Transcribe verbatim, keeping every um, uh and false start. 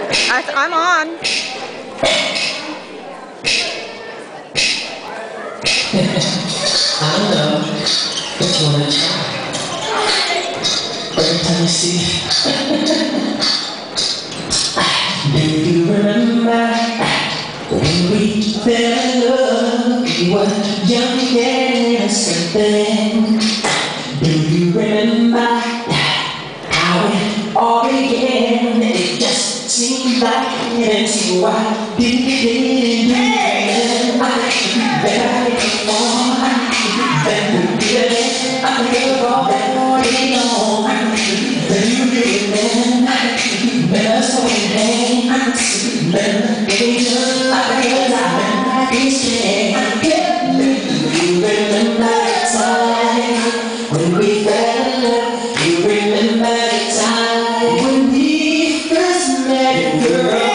I, I'm on. I don't know, but you wanna try. Every time you see do you remember when we fell in love? We were young and innocent then. Do you remember how it all began? It just seemed like eternity. Why didn't it do it? I could be better before. I could be better today. I could be better all day long. But you do it then. I could be better so in hand. I could be better. Baby, just like a diamond. Please can't get me. Do you remember the time when we fell in love? You remember the time when we first met, girl?